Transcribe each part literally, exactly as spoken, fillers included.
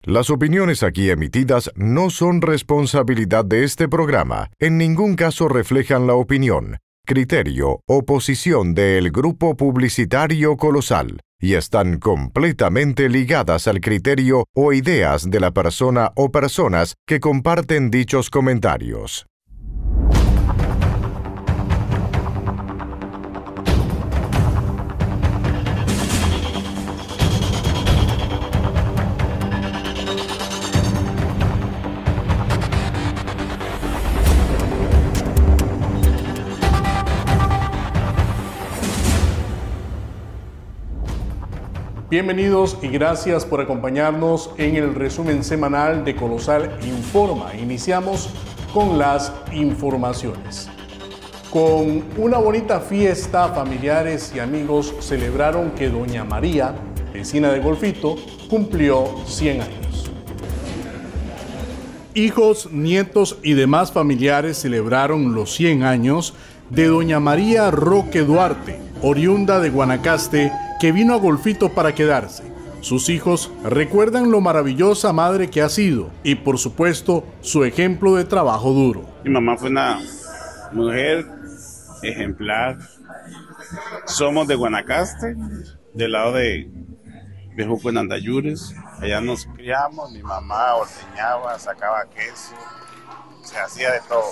Las opiniones aquí emitidas no son responsabilidad de este programa. En ningún caso reflejan la opinión, criterio o posición del Grupo Publicitario Colosal y están completamente ligadas al criterio o ideas de la persona o personas que comparten dichos comentarios. Bienvenidos y gracias por acompañarnos en el resumen semanal de Colosal Informa. Iniciamos con las informaciones. Con una bonita fiesta, familiares y amigos celebraron que Doña María, vecina de Golfito, cumplió cien años. Hijos, nietos y demás familiares celebraron los cien años de Doña María Roque Duarte, oriunda de Guanacaste, que vino a Golfito para quedarse. Sus hijos recuerdan lo maravillosa madre que ha sido y, por supuesto, su ejemplo de trabajo duro. Mi mamá fue una mujer ejemplar. Somos de Guanacaste, del lado de Bejuco en Andayures. Allá nos criamos, mi mamá ordeñaba, sacaba queso, se hacía de todo.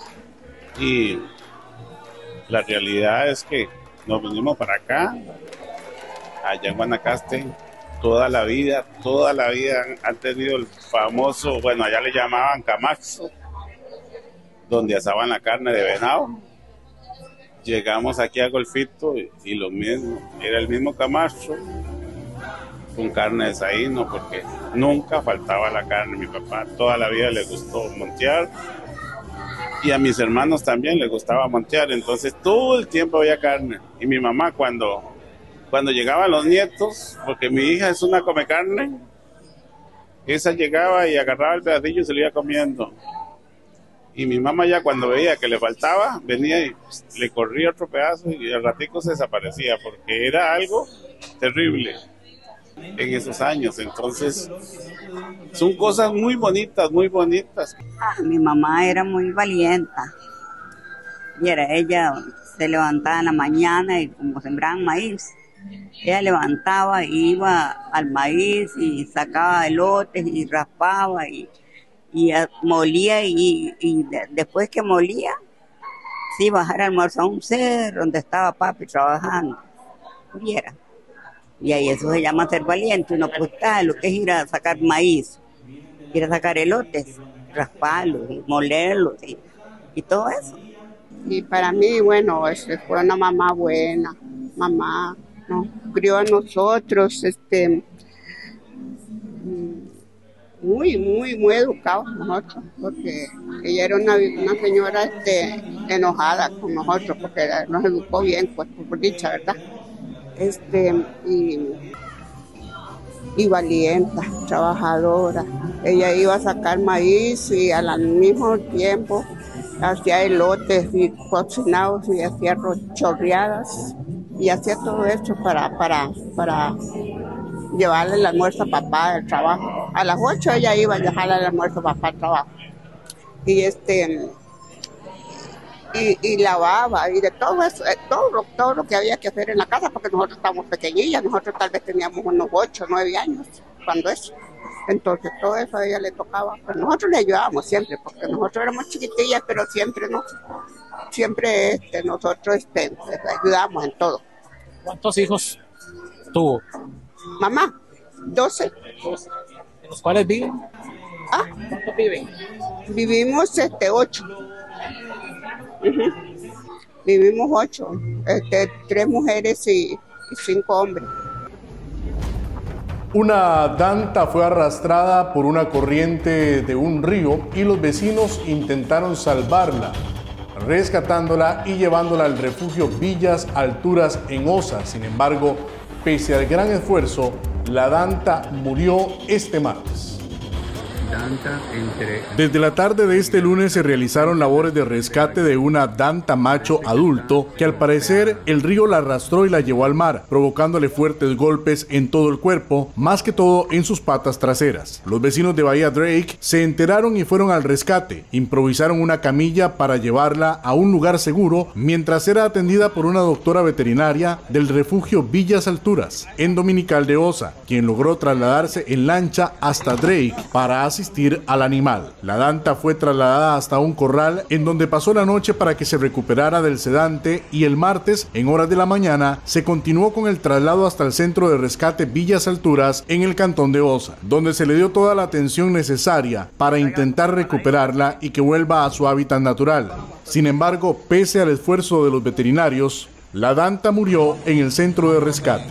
Y la realidad es que nos venimos para acá. Allá en Guanacaste, toda la vida, toda la vida han tenido el famoso, bueno, allá le llamaban camacho, donde asaban la carne de venado. Llegamos aquí a Golfito y, y lo mismo, era el mismo camacho con carne de saíno, porque nunca faltaba la carne. Mi papá toda la vida le gustó montear y a mis hermanos también les gustaba montear, entonces todo el tiempo había carne. Y mi mamá cuando... Cuando llegaban los nietos, porque mi hija es una come carne, esa llegaba y agarraba el pedacillo y se lo iba comiendo. Y mi mamá ya cuando veía que le faltaba, venía y le corría otro pedazo y al ratico se desaparecía, porque era algo terrible en esos años. Entonces, son cosas muy bonitas, muy bonitas. Mi mamá era muy valiente. Y era ella, se levantaba en la mañana y como sembraban maíz, ella levantaba y iba al maíz y sacaba elotes y raspaba y, y molía y, y de, después que molía, se iba a bajar a almorzar a un cerro donde estaba papi trabajando. Viera. Y ahí eso se llama ser valiente, uno pues está, lo que es ir a sacar maíz, ir a sacar elotes, rasparlos y molerlos y, y todo eso. Y para mí, bueno, fue una mamá buena, mamá nos crió a nosotros, este, muy, muy, muy educados nosotros, porque ella era una, una señora este, enojada con nosotros, porque nos educó bien, pues por dicha, ¿verdad? Este, y, y valiente, trabajadora. Ella iba a sacar maíz y al mismo tiempo hacía elotes y cocinados y hacía chorreadas y hacía todo esto para, para, para llevarle el almuerzo a papá del trabajo. A las ocho ella iba a dejarle el almuerzo a papá del trabajo. Y este y, y lavaba y de todo eso, todo lo, todo lo que había que hacer en la casa, porque nosotros estábamos pequeñillas, nosotros tal vez teníamos unos ocho, nueve años cuando eso. Entonces todo eso a ella le tocaba, pues nosotros le ayudábamos siempre, porque nosotros éramos chiquitillas, pero siempre nos, siempre este, nosotros este, les ayudamos en todo. ¿Cuántos hijos tuvo? Mamá, doce. ¿En los cuales viven? ¿Ah? ¿Cuántos viven? Vivimos este, ocho. Uh-huh. Vivimos ocho, este, tres mujeres y, y cinco hombres. Una danta fue arrastrada por una corriente de un río y los vecinos intentaron salvarla, rescatándola y llevándola al refugio Villas Alturas en Osa. Sin embargo, pese al gran esfuerzo, la danta murió este martes. Danta entre... Desde la tarde de este lunes se realizaron labores de rescate de una danta macho adulto que al parecer el río la arrastró y la llevó al mar, provocándole fuertes golpes en todo el cuerpo, más que todo en sus patas traseras. Los vecinos de Bahía Drake se enteraron y fueron al rescate. Improvisaron una camilla para llevarla a un lugar seguro mientras era atendida por una doctora veterinaria del refugio Villas Alturas, en Dominical de Osa, quien logró trasladarse en lancha hasta Drake para asistir al animal. La danta fue trasladada hasta un corral en donde pasó la noche para que se recuperara del sedante y el martes, en horas de la mañana, se continuó con el traslado hasta el centro de rescate Villas Alturas en el cantón de Osa, donde se le dio toda la atención necesaria para intentar recuperarla y que vuelva a su hábitat natural. Sin embargo, pese al esfuerzo de los veterinarios, la danta murió en el centro de rescate.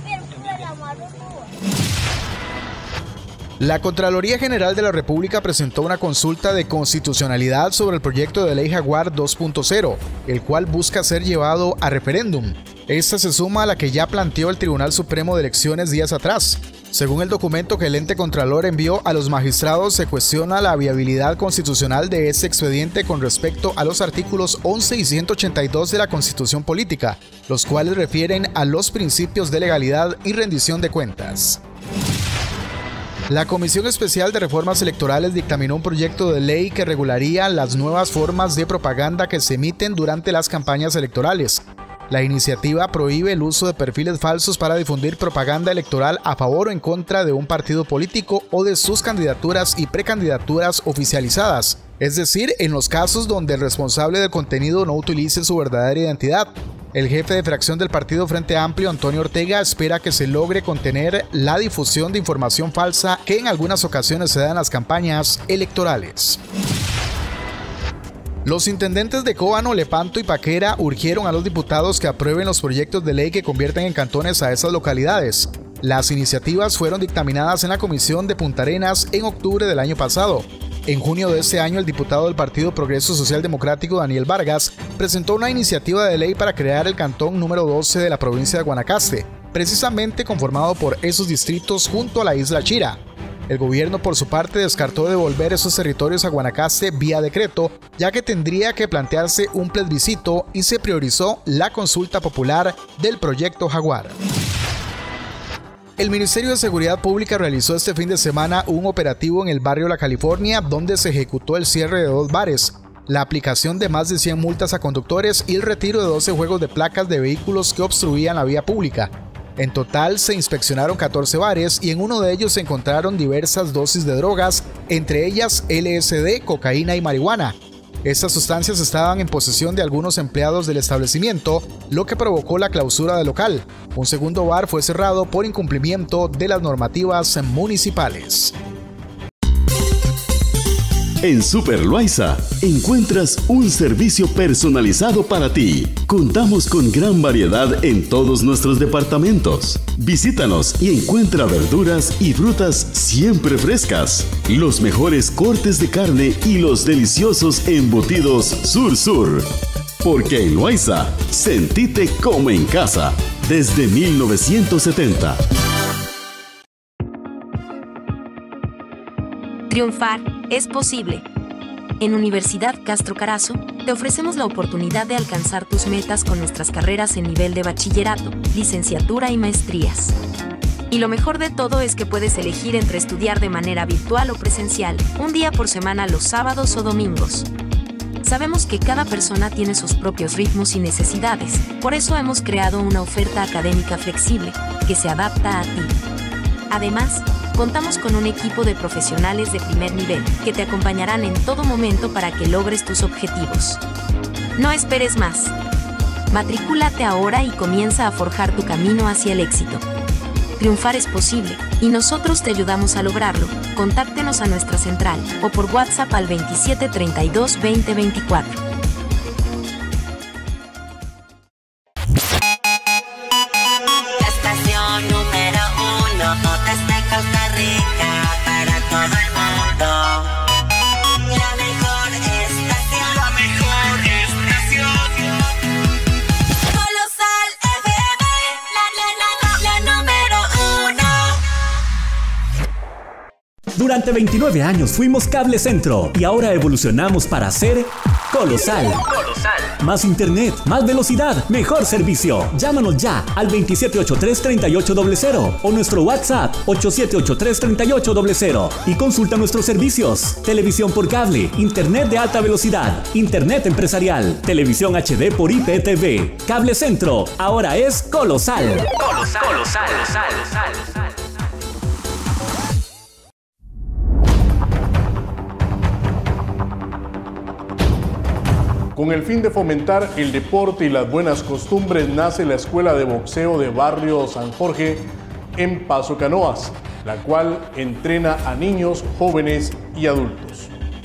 La Contraloría General de la República presentó una consulta de constitucionalidad sobre el proyecto de ley Jaguar dos punto cero, el cual busca ser llevado a referéndum. Esta se suma a la que ya planteó el Tribunal Supremo de Elecciones días atrás. Según el documento que el ente Contralor envió a los magistrados, se cuestiona la viabilidad constitucional de este expediente con respecto a los artículos once y ciento ochenta y dos de la Constitución Política, los cuales refieren a los principios de legalidad y rendición de cuentas. La Comisión Especial de Reformas Electorales dictaminó un proyecto de ley que regularía las nuevas formas de propaganda que se emiten durante las campañas electorales. La iniciativa prohíbe el uso de perfiles falsos para difundir propaganda electoral a favor o en contra de un partido político o de sus candidaturas y precandidaturas oficializadas, es decir, en los casos donde el responsable del contenido no utilice su verdadera identidad. El jefe de fracción del Partido Frente Amplio, Antonio Ortega, espera que se logre contener la difusión de información falsa que en algunas ocasiones se da en las campañas electorales. Los intendentes de Cóbano, Lepanto y Paquera urgieron a los diputados que aprueben los proyectos de ley que convierten en cantones a esas localidades. Las iniciativas fueron dictaminadas en la Comisión de Punta Arenas en octubre del año pasado. En junio de ese año, el diputado del Partido Progreso Social Democrático, Daniel Vargas, presentó una iniciativa de ley para crear el cantón número doce de la provincia de Guanacaste, precisamente conformado por esos distritos junto a la isla Chira. El gobierno, por su parte, descartó devolver esos territorios a Guanacaste vía decreto, ya que tendría que plantearse un plebiscito y se priorizó la consulta popular del proyecto Jaguar. El Ministerio de Seguridad Pública realizó este fin de semana un operativo en el barrio La California, donde se ejecutó el cierre de dos bares, la aplicación de más de cien multas a conductores y el retiro de doce juegos de placas de vehículos que obstruían la vía pública. En total se inspeccionaron catorce bares y en uno de ellos se encontraron diversas dosis de drogas, entre ellas L S D, cocaína y marihuana. Estas sustancias estaban en posesión de algunos empleados del establecimiento, lo que provocó la clausura del local. Un segundo bar fue cerrado por incumplimiento de las normativas municipales. En Super Loaiza encuentras un servicio personalizado para ti. Contamos con gran variedad en todos nuestros departamentos. Visítanos y encuentra verduras y frutas siempre frescas, los mejores cortes de carne y los deliciosos embutidos Sur Sur. Porque en Loaiza, sentite como en casa, desde mil novecientos setenta. Triunfar es posible. En Universidad Castro Carazo, te ofrecemos la oportunidad de alcanzar tus metas con nuestras carreras en nivel de bachillerato, licenciatura y maestrías. Y lo mejor de todo es que puedes elegir entre estudiar de manera virtual o presencial, un día por semana los sábados o domingos. Sabemos que cada persona tiene sus propios ritmos y necesidades, por eso hemos creado una oferta académica flexible, que se adapta a ti. Además, contamos con un equipo de profesionales de primer nivel que te acompañarán en todo momento para que logres tus objetivos. No esperes más. Matricúlate ahora y comienza a forjar tu camino hacia el éxito. Triunfar es posible y nosotros te ayudamos a lograrlo. Contáctenos a nuestra central o por WhatsApp al veintisiete treinta y dos veinte veinticuatro. Durante veintinueve años fuimos Cable Centro y ahora evolucionamos para ser Colosal. Colosal. Más internet, más velocidad, mejor servicio. Llámanos ya al veintisiete ochenta y tres, treinta y ocho cero cero o nuestro WhatsApp ocho siete ocho tres, treinta y ocho cero cero y consulta nuestros servicios. Televisión por cable, internet de alta velocidad, internet empresarial, televisión H D por I P T V. Cable Centro ahora es Colosal. Colosal. Colosal. Colosal. Colosal. Con el fin de fomentar el deporte y las buenas costumbres nace la Escuela de Boxeo de Barrio San Jorge en Paso Canoas, la cual entrena a niños, jóvenes y adultos.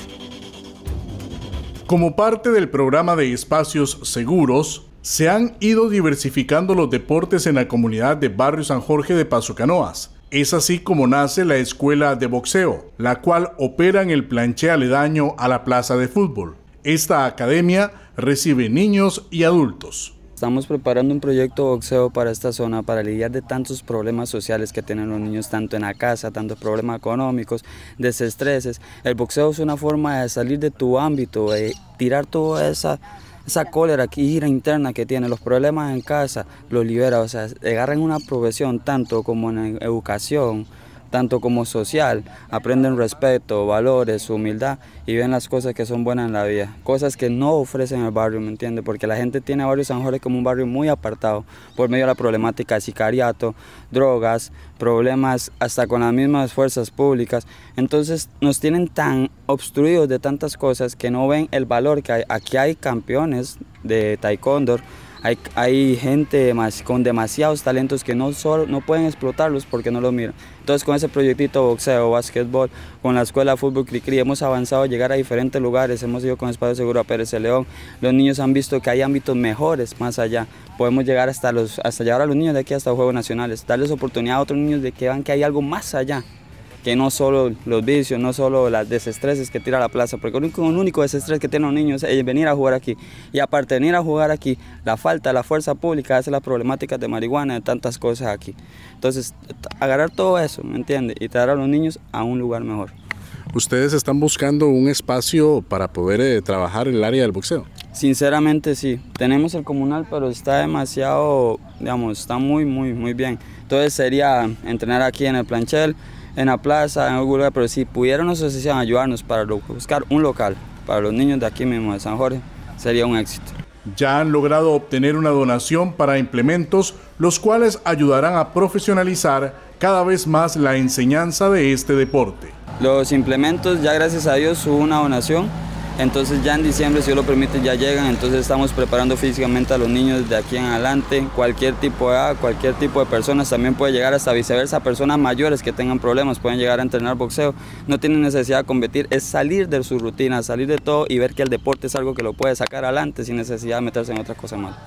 Como parte del programa de espacios seguros, se han ido diversificando los deportes en la comunidad de Barrio San Jorge de Paso Canoas. Es así como nace la Escuela de Boxeo, la cual opera en el planché aledaño a la plaza de fútbol. Esta academia recibe niños y adultos. Estamos preparando un proyecto de boxeo para esta zona para lidiar de tantos problemas sociales que tienen los niños, tanto en la casa, tantos problemas económicos, desestreses. El boxeo es una forma de salir de tu ámbito, de tirar toda esa, esa cólera, ira interna que tienen, los problemas en casa, los libera, o sea, agarran una profesión tanto como en educación, tanto como social, aprenden respeto, valores, humildad y ven las cosas que son buenas en la vida, cosas que no ofrecen el barrio, ¿me entiende? Porque la gente tiene a Barrio San Jorge como un barrio muy apartado por medio de la problemática de sicariato, drogas, problemas hasta con las mismas fuerzas públicas. Entonces nos tienen tan obstruidos de tantas cosas que no ven el valor que hay. Aquí hay campeones de taekwondo, Hay, hay gente más, con demasiados talentos que no, solo, no pueden explotarlos porque no los miran. Entonces con ese proyectito boxeo, básquetbol, con la escuela de fútbol Cricri hemos avanzado a llegar a diferentes lugares, hemos ido con Espacio Seguro a Pérez de León, los niños han visto que hay ámbitos mejores más allá, podemos llegar hasta, los, hasta llevar a los niños de aquí hasta los Juegos Nacionales, darles oportunidad a otros niños de que vean que hay algo más allá, que no solo los vicios, no solo las desestreses que tira a la plaza, porque el único, el único desestrés que tienen los niños es venir a jugar aquí. Y aparte de venir a jugar aquí, la falta de la fuerza pública hace las problemáticas de marihuana, de tantas cosas aquí. Entonces, agarrar todo eso, ¿me entiende? Y traer a los niños a un lugar mejor. ¿Ustedes están buscando un espacio para poder eh, trabajar en el área del boxeo? Sinceramente sí, tenemos el comunal, pero está demasiado, digamos, está muy, muy, muy bien. Entonces sería entrenar aquí en el planchel, en la plaza, en algún lugar, pero si pudiera una asociación ayudarnos para buscar un local para los niños de aquí mismo, de San Jorge, sería un éxito. Ya han logrado obtener una donación para implementos, los cuales ayudarán a profesionalizar cada vez más la enseñanza de este deporte. Los implementos, ya gracias a Dios hubo una donación, entonces ya en diciembre, si Dios lo permite, ya llegan, entonces estamos preparando físicamente a los niños de aquí en adelante, cualquier tipo de edad, cualquier tipo de personas, también puede llegar hasta viceversa, personas mayores que tengan problemas pueden llegar a entrenar boxeo, no tienen necesidad de competir, es salir de su rutina, salir de todo y ver que el deporte es algo que lo puede sacar adelante sin necesidad de meterse en otra cosa más.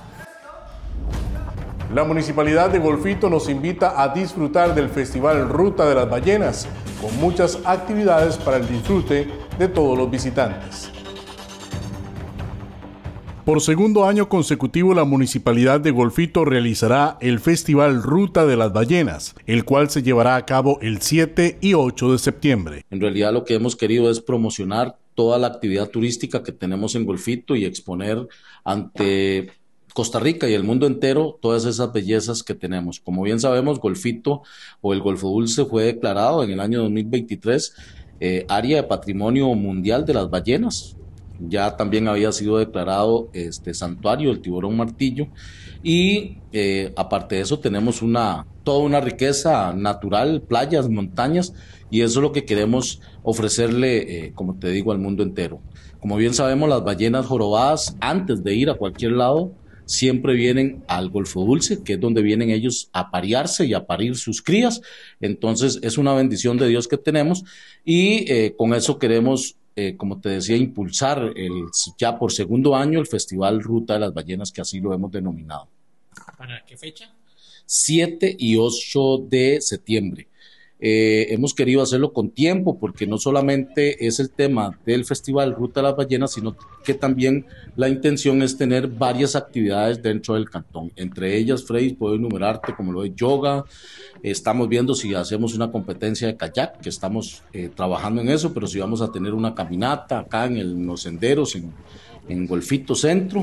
La Municipalidad de Golfito nos invita a disfrutar del Festival Ruta de las Ballenas, con muchas actividades para el disfrute de todos los visitantes. Por segundo año consecutivo, la Municipalidad de Golfito realizará el Festival Ruta de las Ballenas, el cual se llevará a cabo el siete y ocho de septiembre. En realidad lo que hemos querido es promocionar toda la actividad turística que tenemos en Golfito y exponer ante Costa Rica y el mundo entero todas esas bellezas que tenemos. Como bien sabemos, Golfito o el Golfo Dulce fue declarado en el año dos mil veintitrés eh, área de patrimonio mundial de las ballenas. Ya también había sido declarado este santuario del tiburón martillo y eh, aparte de eso tenemos una toda una riqueza natural, playas, montañas, y eso es lo que queremos ofrecerle, eh, como te digo, al mundo entero. Como bien sabemos, las ballenas jorobadas, antes de ir a cualquier lado, siempre vienen al Golfo Dulce, que es donde vienen ellos a parearse y a parir sus crías. Entonces es una bendición de Dios que tenemos y eh, con eso queremos, eh, como te decía, impulsar el, ya por segundo año el Festival Ruta de las Ballenas, que así lo hemos denominado. ¿Para qué fecha? siete y ocho de septiembre. Eh, hemos querido hacerlo con tiempo porque no solamente es el tema del Festival Ruta de las Ballenas, sino que también la intención es tener varias actividades dentro del cantón. Entre ellas, Freddy, puedo enumerarte como lo de yoga, estamos viendo si hacemos una competencia de kayak, que estamos eh, trabajando en eso, pero si vamos a tener una caminata acá en, el, en los senderos, en, en Golfito Centro.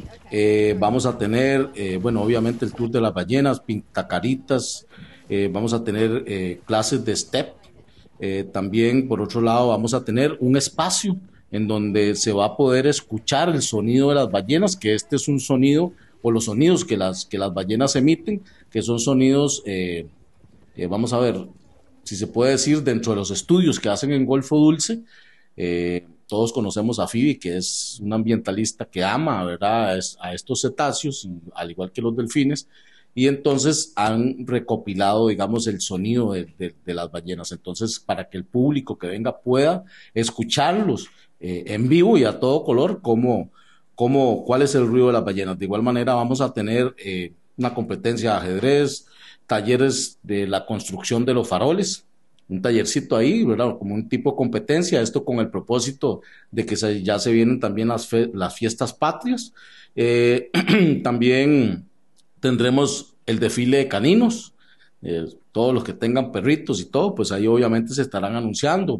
Eh, vamos a tener, eh, bueno, obviamente el Tour de las Ballenas, pintacaritas. Eh, vamos a tener eh, clases de step, eh, también por otro lado vamos a tener un espacio en donde se va a poder escuchar el sonido de las ballenas, que este es un sonido, o los sonidos que las, que las ballenas emiten, que son sonidos, eh, eh, vamos a ver, si se puede decir, dentro de los estudios que hacen en Golfo Dulce. eh, todos conocemos a Phoebe, que es una ambientalista que ama, ¿verdad?, a estos cetáceos, al igual que los delfines, y entonces han recopilado, digamos, el sonido de, de, de las ballenas. Entonces, para que el público que venga pueda escucharlos eh, en vivo y a todo color, cómo, cómo, cuál es el ruido de las ballenas. De igual manera, vamos a tener eh, una competencia de ajedrez, talleres de la construcción de los faroles, un tallercito ahí, ¿verdad?, como un tipo de competencia, esto con el propósito de que se, ya se vienen también las, fe, las fiestas patrias. Eh, también tendremos el desfile de caninos, eh, todos los que tengan perritos y todo, pues ahí obviamente se estarán anunciando.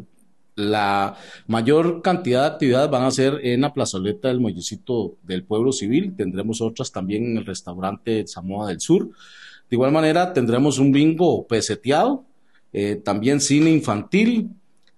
La mayor cantidad de actividades van a ser en la plazoleta del Muellecito del Pueblo Civil, tendremos otras también en el restaurante Samoa del Sur. De igual manera tendremos un bingo peseteado, eh, también cine infantil,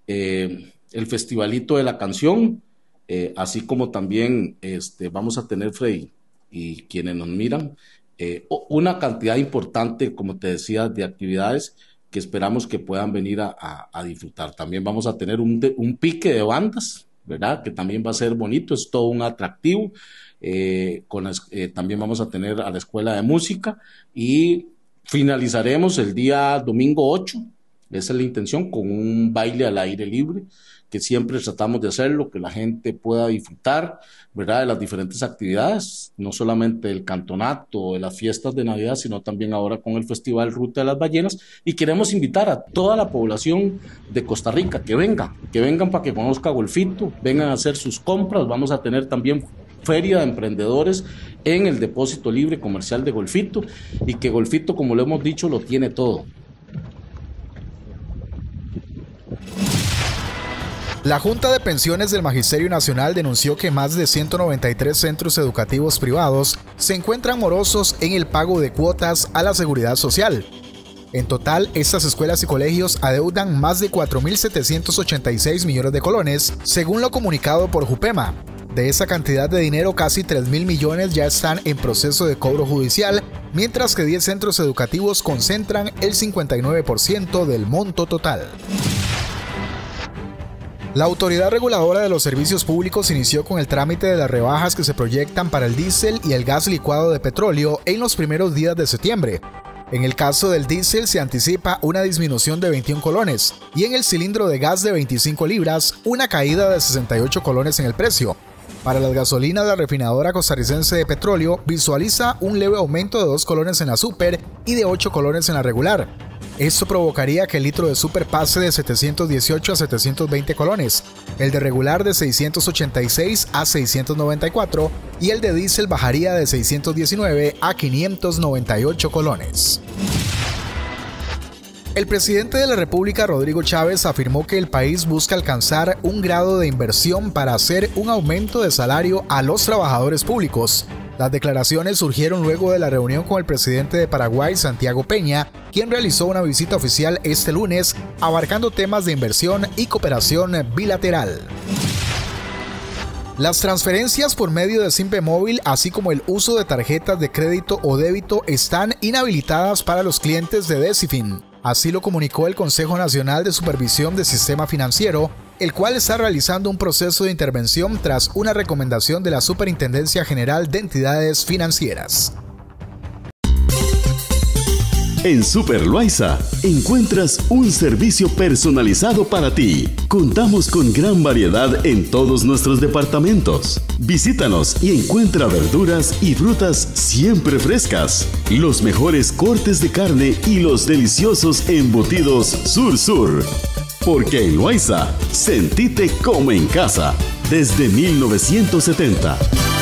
eh, el festivalito de la canción, eh, así como también este, vamos a tener, Freddy, y quienes nos miran, Eh, una cantidad importante, como te decía, de actividades que esperamos que puedan venir a, a, a disfrutar. También vamos a tener un, de, un pique de bandas, ¿verdad?, que también va a ser bonito, es todo un atractivo. Eh, con las, eh, también vamos a tener a la Escuela de Música y finalizaremos el día domingo ocho, esa es la intención, con un baile al aire libre, que siempre tratamos de hacerlo, que la gente pueda disfrutar, ¿verdad?, de las diferentes actividades, no solamente del cantonato, de las fiestas de Navidad, sino también ahora con el Festival Ruta de las Ballenas, y queremos invitar a toda la población de Costa Rica que venga, que vengan para que conozca Golfito, vengan a hacer sus compras. Vamos a tener también feria de emprendedores en el depósito libre comercial de Golfito, y que Golfito, como lo hemos dicho, lo tiene todo. La Junta de Pensiones del Magisterio Nacional denunció que más de ciento noventa y tres centros educativos privados se encuentran morosos en el pago de cuotas a la seguridad social. En total, estas escuelas y colegios adeudan más de cuatro mil setecientos ochenta y seis millones de colones, según lo comunicado por Jupema. De esa cantidad de dinero, casi tres mil millones ya están en proceso de cobro judicial, mientras que diez centros educativos concentran el cincuenta y nueve por ciento del monto total. La Autoridad Reguladora de los Servicios Públicos inició con el trámite de las rebajas que se proyectan para el diésel y el gas licuado de petróleo en los primeros días de septiembre. En el caso del diésel se anticipa una disminución de veintiún colones y en el cilindro de gas de veinticinco libras una caída de sesenta y ocho colones en el precio. Para las gasolinas, la refinadora costarricense de petróleo visualiza un leve aumento de dos colones en la super y de ocho colones en la regular. Esto provocaría que el litro de super pase de setecientos dieciocho a setecientos veinte colones, el de regular de seiscientos ochenta y seis a seiscientos noventa y cuatro y el de diésel bajaría de seiscientos diecinueve a quinientos noventa y ocho colones. El presidente de la República, Rodrigo Chávez, afirmó que el país busca alcanzar un grado de inversión para hacer un aumento de salario a los trabajadores públicos. Las declaraciones surgieron luego de la reunión con el presidente de Paraguay, Santiago Peña, quien realizó una visita oficial este lunes, abarcando temas de inversión y cooperación bilateral. Las transferencias por medio de Simpe Móvil, así como el uso de tarjetas de crédito o débito, están inhabilitadas para los clientes de Decifin. Así lo comunicó el Consejo Nacional de Supervisión del Sistema Financiero, el cual está realizando un proceso de intervención tras una recomendación de la Superintendencia General de Entidades Financieras. En Super Loaiza encuentras un servicio personalizado para ti. Contamos con gran variedad en todos nuestros departamentos. Visítanos y encuentra verduras y frutas siempre frescas, los mejores cortes de carne y los deliciosos embutidos Sur Sur. Porque en Loaiza, sentite como en casa desde mil novecientos setenta.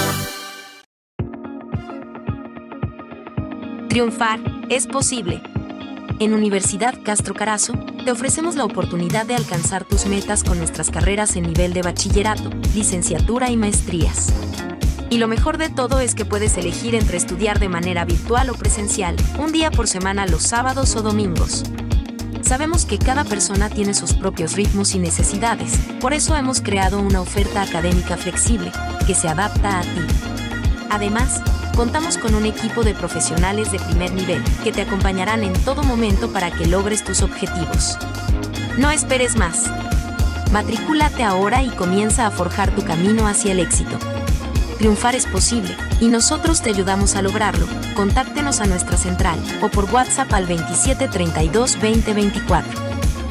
Triunfar es posible. En Universidad Castro Carazo, te ofrecemos la oportunidad de alcanzar tus metas con nuestras carreras en nivel de bachillerato, licenciatura y maestrías. Y lo mejor de todo es que puedes elegir entre estudiar de manera virtual o presencial, un día por semana los sábados o domingos. Sabemos que cada persona tiene sus propios ritmos y necesidades, por eso hemos creado una oferta académica flexible, que se adapta a ti. Además, contamos con un equipo de profesionales de primer nivel que te acompañarán en todo momento para que logres tus objetivos. No esperes más. Matricúlate ahora y comienza a forjar tu camino hacia el éxito. Triunfar es posible, y nosotros te ayudamos a lograrlo. Contáctenos a nuestra central o por WhatsApp al veintisiete treinta y dos veinte veinticuatro.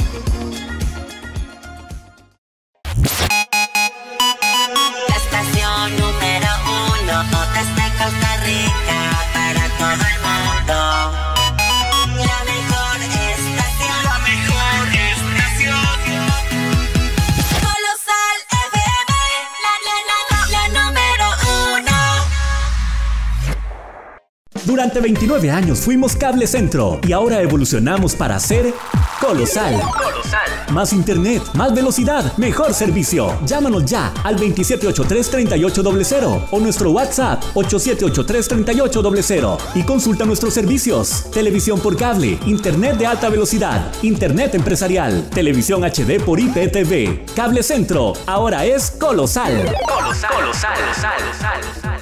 Durante veintinueve años fuimos Cable Centro y ahora evolucionamos para ser Colosal. Colosal. Más internet, más velocidad, mejor servicio. Llámanos ya al veintisiete ochenta y tres treinta y ocho cero cero o nuestro WhatsApp ocho siete ocho tres treinta y ocho cero cero y consulta nuestros servicios. Televisión por cable, internet de alta velocidad, internet empresarial, televisión H D por I P T V. Cable Centro ahora es Colosal. Colosal. Colosal. Colosal. Colosal.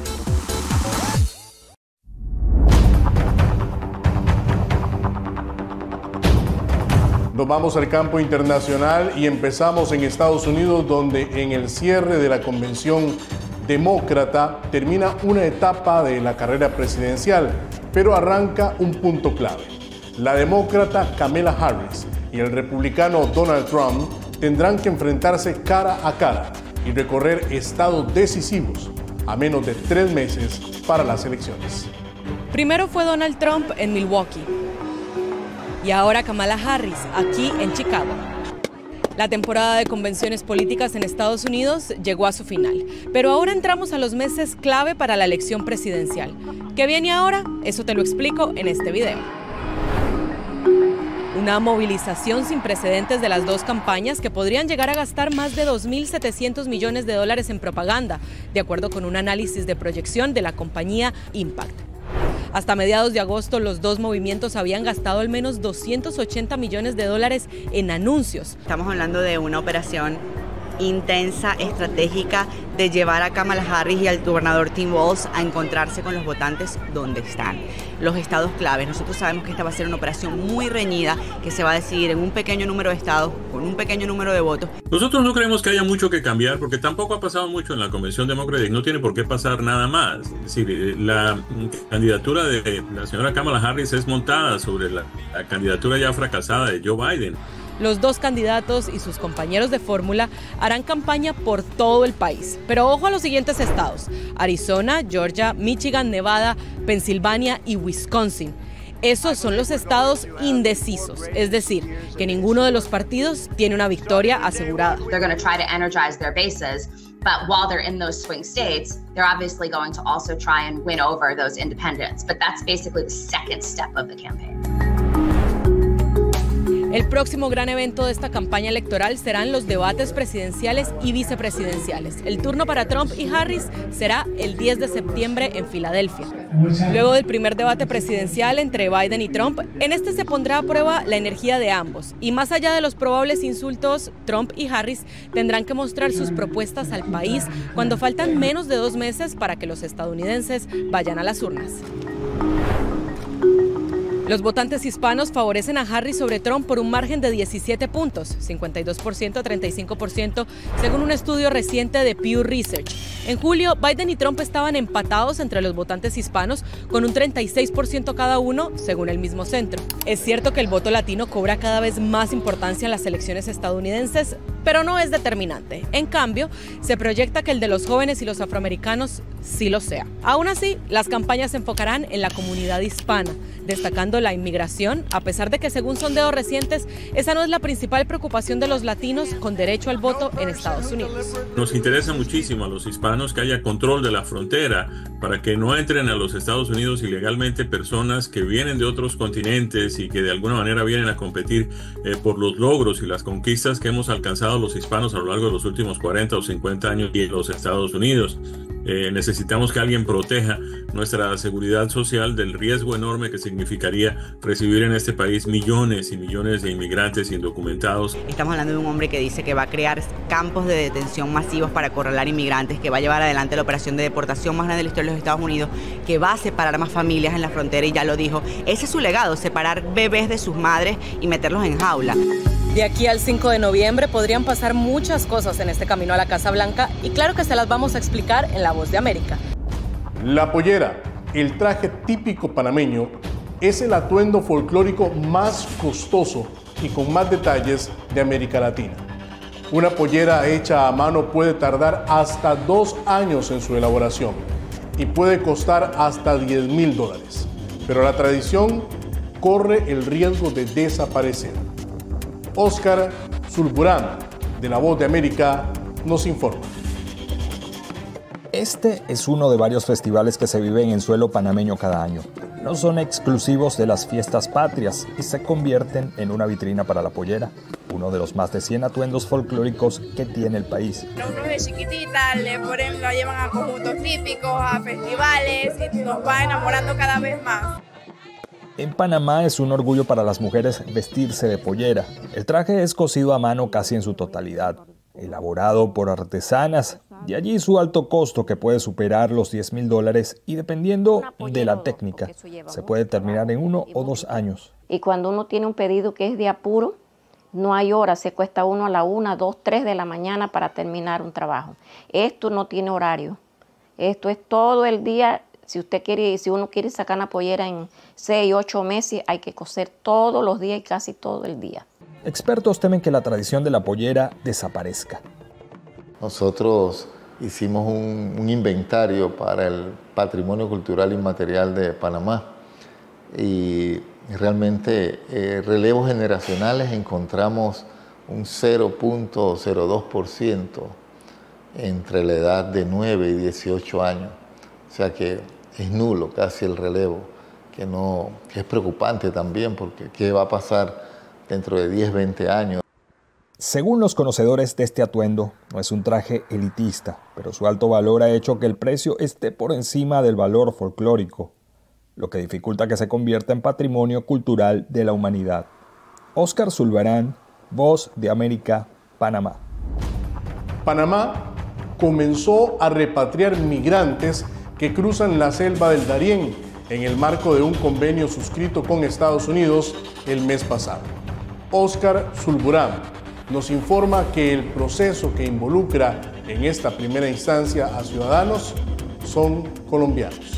Nos vamos al campo internacional y empezamos en Estados Unidos, donde en el cierre de la convención demócrata termina una etapa de la carrera presidencial, pero arranca un punto clave. La demócrata Kamala Harris y el republicano Donald Trump tendrán que enfrentarse cara a cara y recorrer estados decisivos a menos de tres meses para las elecciones. Primero fue Donald Trump en Milwaukee. Y ahora Kamala Harris, aquí en Chicago. La temporada de convenciones políticas en Estados Unidos llegó a su final, pero ahora entramos a los meses clave para la elección presidencial. ¿Qué viene ahora? Eso te lo explico en este video. Una movilización sin precedentes de las dos campañas que podrían llegar a gastar más de dos mil setecientos millones de dólares en propaganda, de acuerdo con un análisis de proyección de la compañía Impact. Hasta mediados de agosto, los dos movimientos habían gastado al menos doscientos ochenta millones de dólares en anuncios. Estamos hablando de una operación intensa, estratégica, de llevar a Kamala Harris y al gobernador Tim Walz a encontrarse con los votantes donde están, los estados claves. Nosotros sabemos que esta va a ser una operación muy reñida, que se va a decidir en un pequeño número de estados, con un pequeño número de votos. Nosotros no creemos que haya mucho que cambiar, porque tampoco ha pasado mucho en la Convención Demócrata y no tiene por qué pasar nada más. Es decir, la candidatura de la señora Kamala Harris es montada sobre la, la candidatura ya fracasada de Joe Biden. Los dos candidatos y sus compañeros de fórmula harán campaña por todo el país. Pero ojo a los siguientes estados: Arizona, Georgia, Michigan, Nevada, Pensilvania y Wisconsin. Esos son los estados indecisos, es decir, que ninguno de los partidos tiene una victoria asegurada. They're going to try to energize their bases, but while they're in those swing states, they're obviously going to also try and win over those independents. But that's basically the second step of the campaign. El próximo gran evento de esta campaña electoral serán los debates presidenciales y vicepresidenciales. El turno para Trump y Harris será el diez de septiembre en Filadelfia. Luego del primer debate presidencial entre Biden y Trump, en este se pondrá a prueba la energía de ambos. Y más allá de los probables insultos, Trump y Harris tendrán que mostrar sus propuestas al país cuando faltan menos de dos meses para que los estadounidenses vayan a las urnas. Los votantes hispanos favorecen a Harris sobre Trump por un margen de diecisiete puntos, cincuenta y dos por ciento a treinta y cinco por ciento, según un estudio reciente de Pew Research. En julio, Biden y Trump estaban empatados entre los votantes hispanos con un treinta y seis por ciento cada uno, según el mismo centro. Es cierto que el voto latino cobra cada vez más importancia en las elecciones estadounidenses, pero no es determinante. En cambio, se proyecta que el de los jóvenes y los afroamericanos sí lo sea. Aún así, las campañas se enfocarán en la comunidad hispana, destacando la inmigración, a pesar de que según sondeos recientes, esa no es la principal preocupación de los latinos con derecho al voto en Estados Unidos. Nos interesa muchísimo a los hispanos que haya control de la frontera para que no entren a los Estados Unidos ilegalmente personas que vienen de otros continentes y que de alguna manera vienen a competir eh, por los logros y las conquistas que hemos alcanzado los hispanos a lo largo de los últimos cuarenta o cincuenta años y en los Estados Unidos. Eh, necesitamos que alguien proteja nuestra seguridad social del riesgo enorme que significaría recibir en este país millones y millones de inmigrantes indocumentados. Estamos hablando de un hombre que dice que va a crear campos de detención masivos para acorralar inmigrantes, que va a llevar adelante la operación de deportación más grande de la historia de los Estados Unidos, que va a separar más familias en la frontera y ya lo dijo. Ese es su legado, separar bebés de sus madres y meterlos en jaula. De aquí al cinco de noviembre podrían pasar muchas cosas en este camino a la Casa Blanca y claro que se las vamos a explicar en La Voz de América. La pollera, el traje típico panameño, es el atuendo folclórico más costoso y con más detalles de América Latina. Una pollera hecha a mano puede tardar hasta dos años en su elaboración y puede costar hasta diez mil dólares. Pero la tradición corre el riesgo de desaparecer. Oscar Zulburán, de La Voz de América, nos informa. Este es uno de varios festivales que se viven en suelo panameño cada año. No son exclusivos de las fiestas patrias y se convierten en una vitrina para la pollera, uno de los más de cien atuendos folclóricos que tiene el país. Uno de chiquitita, le ponen, lo llevan a conjuntos típicos, a festivales y nos va enamorando cada vez más. En Panamá es un orgullo para las mujeres vestirse de pollera. El traje es cosido a mano casi en su totalidad, elaborado por artesanas, de allí su alto costo que puede superar los diez mil dólares y dependiendo de la técnica, se puede terminar en uno o dos años. Y cuando uno tiene un pedido que es de apuro, no hay hora, se cuesta uno a la una, dos, tres de la mañana para terminar un trabajo. Esto no tiene horario, esto es todo el día. Si usted quiere, si uno quiere sacar una pollera en seis, ocho meses, hay que coser todos los días y casi todo el día. Expertos temen que la tradición de la pollera desaparezca. Nosotros hicimos un, un inventario para el patrimonio cultural inmaterial de Panamá y realmente eh, relevos generacionales encontramos un cero punto cero dos por ciento entre la edad de nueve y dieciocho años. O sea que es nulo casi el relevo, que, no, que es preocupante también porque ¿qué va a pasar dentro de diez, veinte años? Según los conocedores de este atuendo, no es un traje elitista, pero su alto valor ha hecho que el precio esté por encima del valor folclórico, lo que dificulta que se convierta en patrimonio cultural de la humanidad. Oscar Zulburán, Voz de América, Panamá. Panamá comenzó a repatriar migrantes que cruzan la selva del Darién en el marco de un convenio suscrito con Estados Unidos el mes pasado. Oscar Zulburán nos informa que el proceso que involucra en esta primera instancia a ciudadanos son colombianos.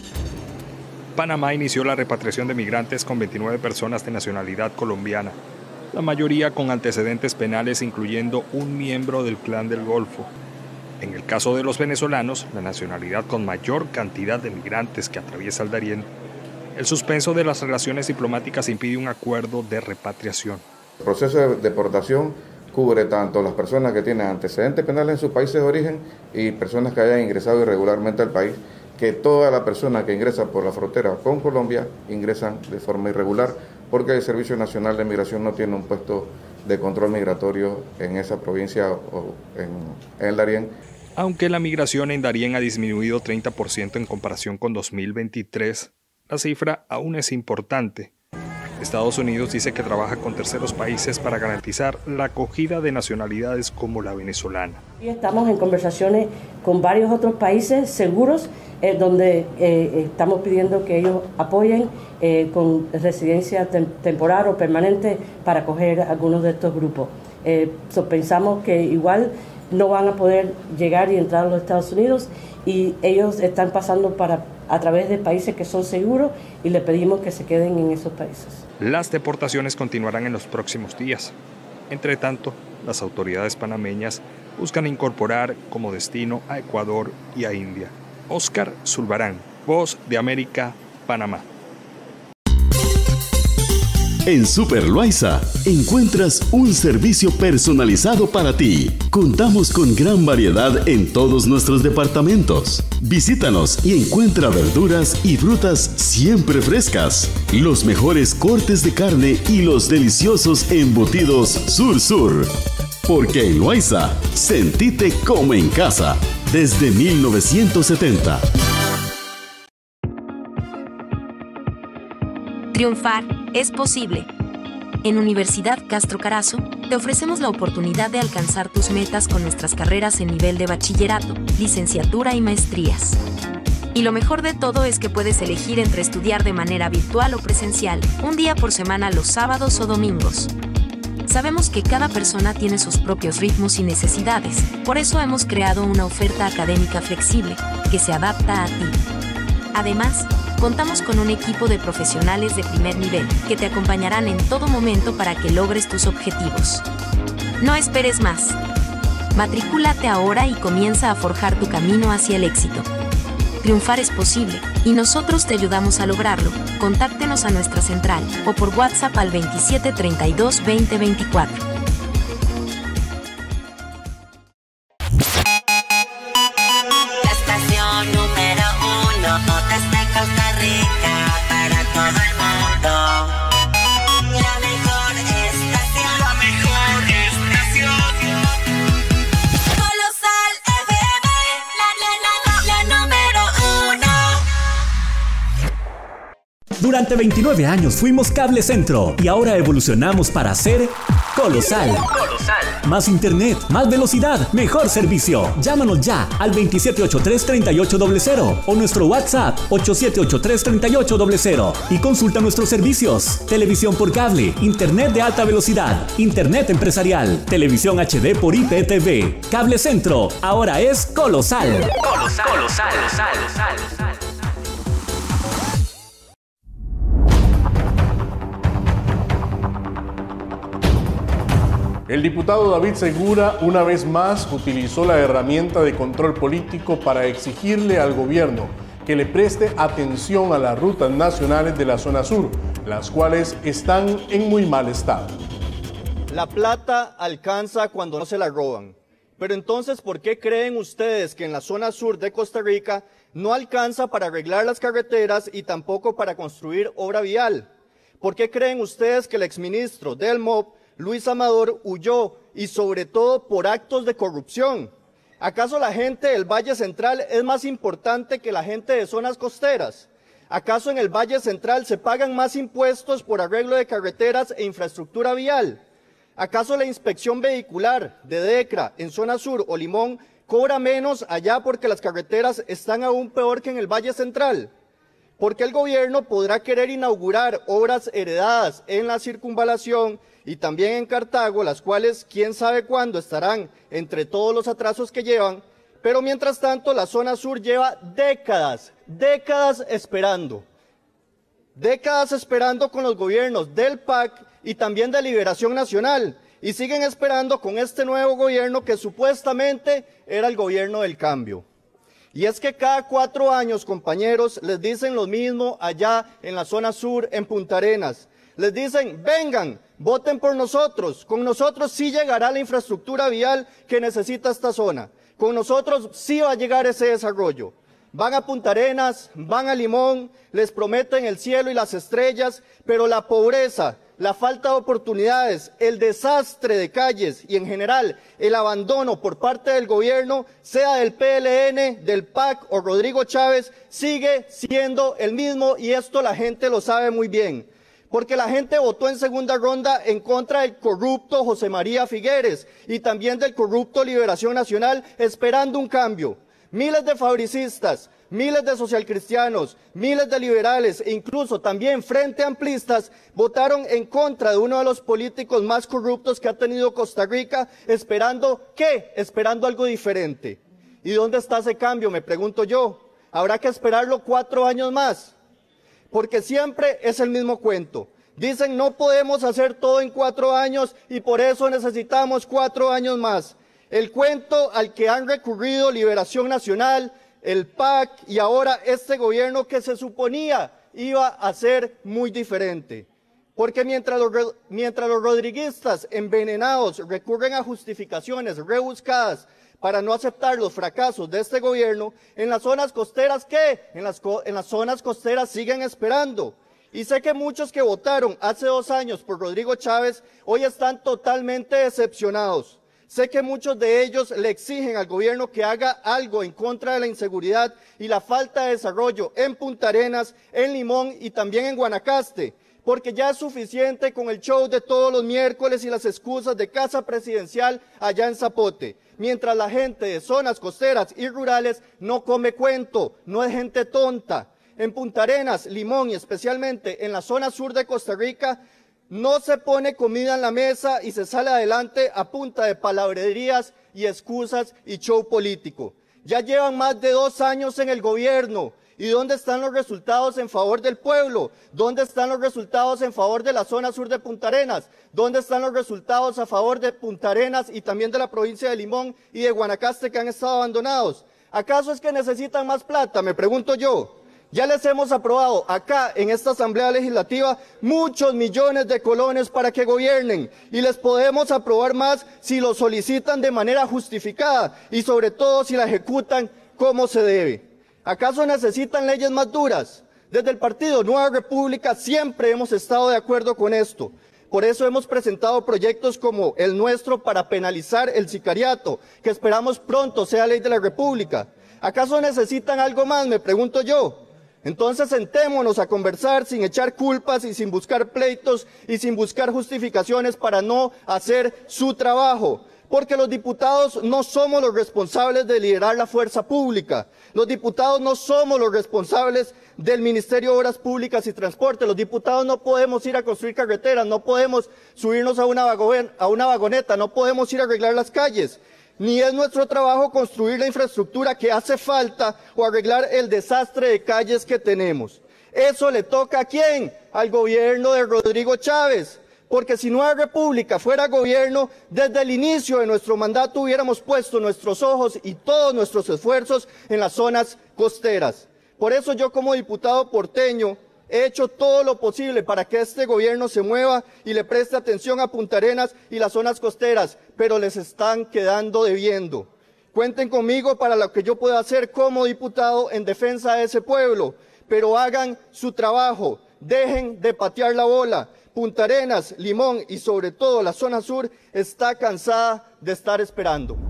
Panamá inició la repatriación de migrantes con veintinueve personas de nacionalidad colombiana, la mayoría con antecedentes penales incluyendo un miembro del Clan del Golfo. En el caso de los venezolanos, la nacionalidad con mayor cantidad de migrantes que atraviesa el Darién, el suspenso de las relaciones diplomáticas impide un acuerdo de repatriación. El proceso de deportación cubre tanto las personas que tienen antecedentes penales en sus países de origen y personas que hayan ingresado irregularmente al país, que todas las personas que ingresan por la frontera con Colombia ingresan de forma irregular porque el Servicio Nacional de Migración no tiene un puesto de control migratorio en esa provincia o en, en el Darién. Aunque la migración en Darién ha disminuido treinta por ciento en comparación con dos mil veintitrés, la cifra aún es importante. Estados Unidos dice que trabaja con terceros países para garantizar la acogida de nacionalidades como la venezolana. Estamos en conversaciones con varios otros países seguros eh, donde eh, estamos pidiendo que ellos apoyen eh, con residencia tem temporal o permanente para acoger a algunos de estos grupos. Eh, so pensamos que igual no van a poder llegar y entrar a los Estados Unidos y ellos están pasando para, a través de países que son seguros y le pedimos que se queden en esos países. Las deportaciones continuarán en los próximos días. Entre tanto, las autoridades panameñas buscan incorporar como destino a Ecuador y a India. Oscar Zulbarán, Voz de América, Panamá. En Super Loaiza encuentras un servicio personalizado para ti. Contamos con gran variedad en todos nuestros departamentos. Visítanos y encuentra verduras y frutas siempre frescas, los mejores cortes de carne y los deliciosos embutidos Sur Sur. Porque en Loaiza, sentite como en casa, desde mil novecientos setenta. Triunfar es posible. En Universidad Castro Carazo, te ofrecemos la oportunidad de alcanzar tus metas con nuestras carreras en nivel de bachillerato, licenciatura y maestrías. Y lo mejor de todo es que puedes elegir entre estudiar de manera virtual o presencial, un día por semana los sábados o domingos. Sabemos que cada persona tiene sus propios ritmos y necesidades, por eso hemos creado una oferta académica flexible, que se adapta a ti. Además, contamos con un equipo de profesionales de primer nivel que te acompañarán en todo momento para que logres tus objetivos. No esperes más. Matricúlate ahora y comienza a forjar tu camino hacia el éxito. Triunfar es posible y nosotros te ayudamos a lograrlo. Contáctenos a nuestra central o por WhatsApp al veintisiete treinta y dos veinte veinticuatro. Estación número uno desde Costa Rica para todo el mundo. La mejor estación, la mejor estación. Colosal F M, la, la, la, la número uno. Durante veintinueve años fuimos Cable Centro y ahora evolucionamos para ser Colosal. Colosal. Más internet, más velocidad, mejor servicio. Llámanos ya al veintisiete ochenta y tres treinta y ocho cero cero o nuestro WhatsApp ocho siete ocho tres treinta y ocho cero cero y consulta nuestros servicios. Televisión por cable, internet de alta velocidad, internet empresarial, televisión H D por I P T V. Cable Centro, ahora es Colosal. Colosal. Colosal. Colosal. Colosal. El diputado David Segura una vez más utilizó la herramienta de control político para exigirle al gobierno que le preste atención a las rutas nacionales de la zona sur, las cuales están en muy mal estado. La plata alcanza cuando no se la roban. Pero entonces, ¿por qué creen ustedes que en la zona sur de Costa Rica no alcanza para arreglar las carreteras y tampoco para construir obra vial? ¿Por qué creen ustedes que el exministro del M O P, Luis Amador, huyó y sobre todo por actos de corrupción? ¿Acaso la gente del Valle Central es más importante que la gente de zonas costeras? ¿Acaso en el Valle Central se pagan más impuestos por arreglo de carreteras e infraestructura vial? ¿Acaso la inspección vehicular de DECRA en zona sur o Limón cobra menos allá porque las carreteras están aún peor que en el Valle Central? ¿Por qué el gobierno podrá querer inaugurar obras heredadas en la circunvalación y también en Cartago, las cuales quién sabe cuándo estarán entre todos los atrasos que llevan, pero mientras tanto la zona sur lleva décadas, décadas esperando, décadas esperando con los gobiernos del P A C y también de Liberación Nacional, y siguen esperando con este nuevo gobierno que supuestamente era el gobierno del cambio. Y es que cada cuatro años, compañeros, les dicen lo mismo allá en la zona sur, en Punta Arenas. Les dicen, vengan, voten por nosotros, con nosotros sí llegará la infraestructura vial que necesita esta zona, con nosotros sí va a llegar ese desarrollo. Van a Punta Arenas, van a Limón, les prometen el cielo y las estrellas, pero la pobreza, la falta de oportunidades, el desastre de calles y en general el abandono por parte del gobierno, sea del P L N, del P A C o Rodrigo Chávez, sigue siendo el mismo y esto la gente lo sabe muy bien. porque la gente votó en segunda ronda en contra del corrupto José María Figueres y también del corrupto Liberación Nacional, esperando un cambio. Miles de fabricistas, miles de socialcristianos, miles de liberales e incluso también frente amplistas votaron en contra de uno de los políticos más corruptos que ha tenido Costa Rica, esperando ¿qué? Esperando algo diferente. ¿Y dónde está ese cambio? Me pregunto yo. ¿Habrá que esperarlo cuatro años más? Porque siempre es el mismo cuento. Dicen no podemos hacer todo en cuatro años y por eso necesitamos cuatro años más. El cuento al que han recurrido Liberación Nacional, el P A C y ahora este gobierno que se suponía iba a ser muy diferente. Porque mientras los, mientras los rodriguistas envenenados recurren a justificaciones rebuscadas para no aceptar los fracasos de este gobierno, en las zonas costeras, ¿qué? En las, en las zonas costeras siguen esperando. Y sé que muchos que votaron hace dos años por Rodrigo Chávez hoy están totalmente decepcionados. Sé que muchos de ellos le exigen al gobierno que haga algo en contra de la inseguridad y la falta de desarrollo en Punta Arenas, en Limón y también en Guanacaste, porque ya es suficiente con el show de todos los miércoles y las excusas de casa presidencial allá en Zapote, mientras la gente de zonas costeras y rurales no come cuento, no es gente tonta. En Punta Arenas, Limón y especialmente en la zona sur de Costa Rica, no se pone comida en la mesa y se sale adelante a punta de palabrerías y excusas y show político. Ya llevan más de dos años en el gobierno. ¿Y dónde están los resultados en favor del pueblo? ¿Dónde están los resultados en favor de la zona sur de Punta Arenas? ¿Dónde están los resultados a favor de Punta Arenas y también de la provincia de Limón y de Guanacaste que han estado abandonados? ¿Acaso es que necesitan más plata? Me pregunto yo. Ya les hemos aprobado acá en esta Asamblea Legislativa muchos millones de colones para que gobiernen y les podemos aprobar más si lo solicitan de manera justificada y sobre todo si la ejecutan como se debe. ¿Acaso necesitan leyes más duras? Desde el Partido Nueva República siempre hemos estado de acuerdo con esto. Por eso hemos presentado proyectos como el nuestro para penalizar el sicariato, que esperamos pronto sea ley de la República. ¿Acaso necesitan algo más? Me pregunto yo. Entonces sentémonos a conversar sin echar culpas y sin buscar pleitos y sin buscar justificaciones para no hacer su trabajo. Porque los diputados no somos los responsables de liderar la fuerza pública. Los diputados no somos los responsables del Ministerio de Obras Públicas y Transporte. Los diputados no podemos ir a construir carreteras, no podemos subirnos a una, vagon, a una vagoneta, no podemos ir a arreglar las calles. Ni es nuestro trabajo construir la infraestructura que hace falta o arreglar el desastre de calles que tenemos. Eso le toca ¿a quién? Al gobierno de Rodrigo Chávez. Porque si Nueva República fuera gobierno, desde el inicio de nuestro mandato hubiéramos puesto nuestros ojos y todos nuestros esfuerzos en las zonas costeras. Por eso yo como diputado porteño he hecho todo lo posible para que este gobierno se mueva y le preste atención a Punta Arenas y las zonas costeras, pero les están quedando debiendo. Cuenten conmigo para lo que yo pueda hacer como diputado en defensa de ese pueblo, pero hagan su trabajo, dejen de patear la bola. Punta Arenas, Limón y sobre todo la zona sur está cansada de estar esperando.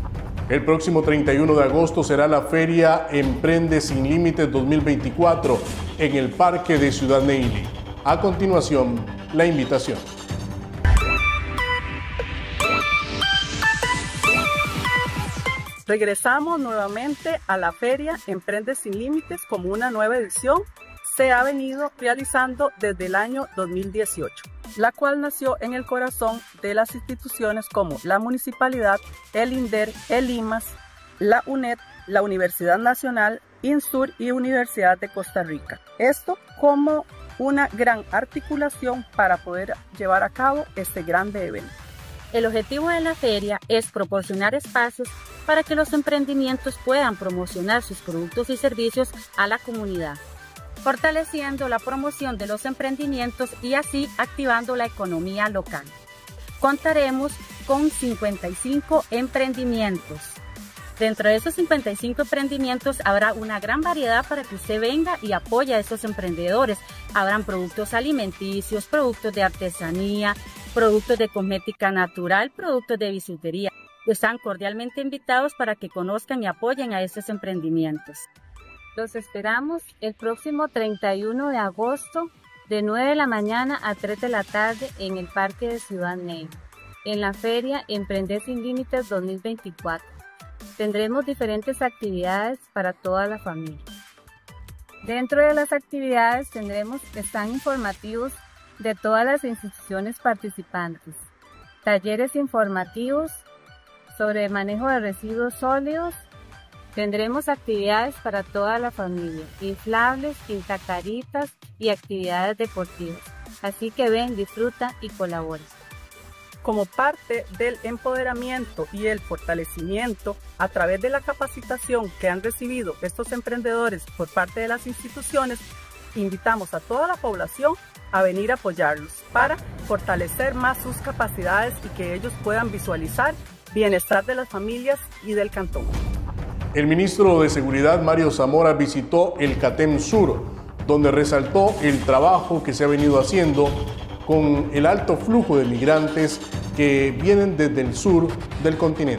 El próximo treinta y uno de agosto será la Feria Emprende Sin Límites dos mil veinticuatro en el Parque de Ciudad Neily. A continuación, la invitación. Regresamos nuevamente a la Feria Emprende Sin Límites como una nueva edición. Se ha venido realizando desde el año dos mil dieciocho, la cual nació en el corazón de las instituciones como la Municipalidad, el INDER, el IMAS, la UNED, la Universidad Nacional, INSUR y Universidad de Costa Rica. Esto como una gran articulación para poder llevar a cabo este grande evento. El objetivo de la feria es proporcionar espacios para que los emprendimientos puedan promocionar sus productos y servicios a la comunidad, fortaleciendo la promoción de los emprendimientos y así activando la economía local. Contaremos con cincuenta y cinco emprendimientos. Dentro de esos cincuenta y cinco emprendimientos habrá una gran variedad para que usted venga y apoye a esos emprendedores. Habrán productos alimenticios, productos de artesanía, productos de cosmética natural, productos de bisutería. Están cordialmente invitados para que conozcan y apoyen a estos emprendimientos. Los esperamos el próximo treinta y uno de agosto de nueve de la mañana a tres de la tarde en el Parque de Ciudad Ney, en la Feria Emprender Sin Límites dos mil veinticuatro. Tendremos diferentes actividades para toda la familia. Dentro de las actividades tendremos stands informativos de todas las instituciones participantes, talleres informativos sobre el manejo de residuos sólidos. Tendremos actividades para toda la familia, inflables, pintacaritas y actividades deportivas. Así que ven, disfruta y colabora. Como parte del empoderamiento y el fortalecimiento a través de la capacitación que han recibido estos emprendedores por parte de las instituciones, invitamos a toda la población a venir a apoyarlos para fortalecer más sus capacidades y que ellos puedan visualizar bienestar de las familias y del cantón. El ministro de Seguridad, Mario Zamora, visitó el CATEM Sur, donde resaltó el trabajo que se ha venido haciendo con el alto flujo de migrantes que vienen desde el sur del continente.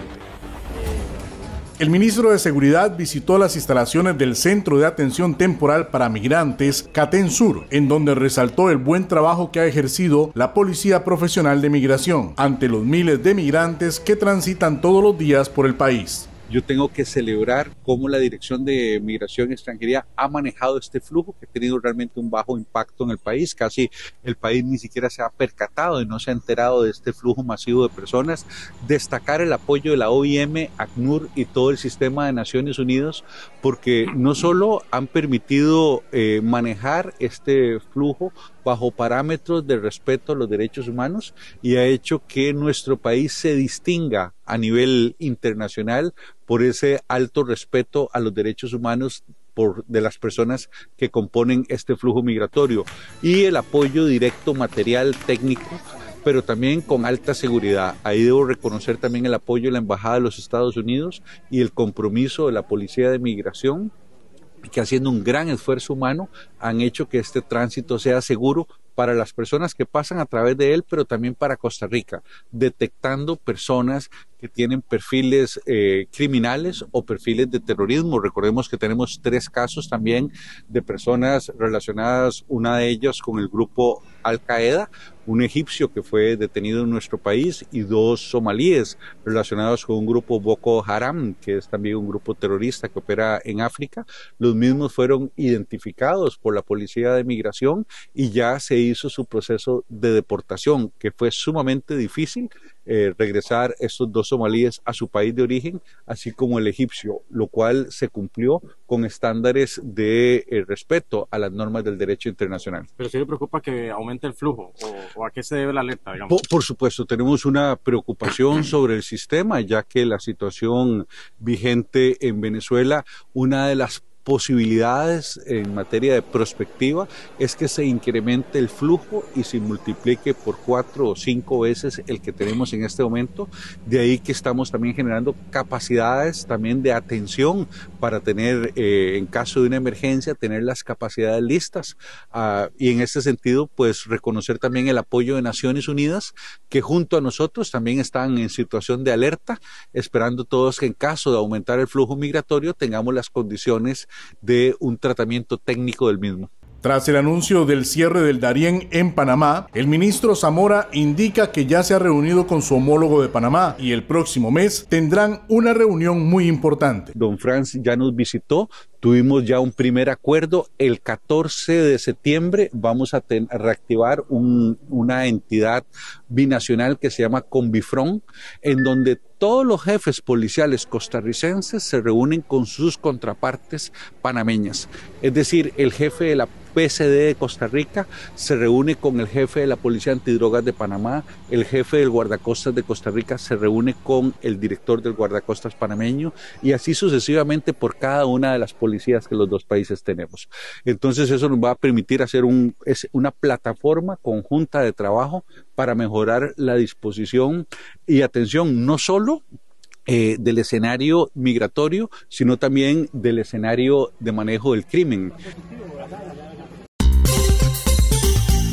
El ministro de Seguridad visitó las instalaciones del Centro de Atención Temporal para Migrantes, CATEM Sur, en donde resaltó el buen trabajo que ha ejercido la Policía Profesional de Migración ante los miles de migrantes que transitan todos los días por el país. Yo tengo que celebrar cómo la Dirección de Migración y Extranjería ha manejado este flujo, que ha tenido realmente un bajo impacto en el país. Casi el país ni siquiera se ha percatado y no se ha enterado de este flujo masivo de personas. Destacar el apoyo de la O I M, ACNUR y todo el sistema de Naciones Unidas, porque no solo han permitido eh, manejar este flujo bajo parámetros de respeto a los derechos humanos y ha hecho que nuestro país se distinga a nivel internacional por ese alto respeto a los derechos humanos por, de las personas que componen este flujo migratorio y el apoyo directo material, técnico, pero también con alta seguridad. Ahí debo reconocer también el apoyo de la Embajada de los Estados Unidos y el compromiso de la Policía de Migración, que haciendo un gran esfuerzo humano han hecho que este tránsito sea seguro para las personas que pasan a través de él, pero también para Costa Rica, detectando personas que tienen perfiles eh, criminales o perfiles de terrorismo. Recordemos que tenemos tres casos también de personas relacionadas, una de ellas con el grupo Al Qaeda, un egipcio que fue detenido en nuestro país y dos somalíes relacionados con un grupo Boko Haram, que es también un grupo terrorista que opera en África. Los mismos fueron identificados por la Policía de Migración y ya se hizo su proceso de deportación, que fue sumamente difícil eh, regresar estos dos somalíes a su país de origen, así como el egipcio, lo cual se cumplió con estándares de eh, respeto a las normas del derecho internacional. Pero sí le preocupa que aumente el flujo, o, o a qué se debe la alerta, digamos. Por, por supuesto, tenemos una preocupación sobre el sistema, ya que la situación vigente en Venezuela, una de las posibilidades en materia de prospectiva es que se incremente el flujo y se multiplique por cuatro o cinco veces el que tenemos en este momento. De ahí que estamos también generando capacidades también de atención para tener, eh, en caso de una emergencia, tener las capacidades listas. Uh, y en este sentido, pues reconocer también el apoyo de Naciones Unidas, que junto a nosotros también están en situación de alerta, esperando todos que en caso de aumentar el flujo migratorio tengamos las condiciones de un tratamiento técnico del mismo. Tras el anuncio del cierre del Darién en Panamá, el ministro Zamora indica que ya se ha reunido con su homólogo de Panamá y el próximo mes tendrán una reunión muy importante. Don Franz ya nos visitó, tuvimos ya un primer acuerdo. El catorce de septiembre vamos a, ten, a reactivar un, una entidad binacional que se llama Conbifron, en donde todos los jefes policiales costarricenses se reúnen con sus contrapartes panameñas. Es decir, el jefe de la P C D de Costa Rica se reúne con el jefe de la Policía Antidrogas de Panamá, el jefe del guardacostas de Costa Rica se reúne con el director del guardacostas panameño y así sucesivamente por cada una de las policías que los dos países tenemos. Entonces eso nos va a permitir hacer un, es una plataforma conjunta de trabajo para mejorar la disposición y atención no solo Eh, del escenario migratorio, sino también del escenario de manejo del crimen.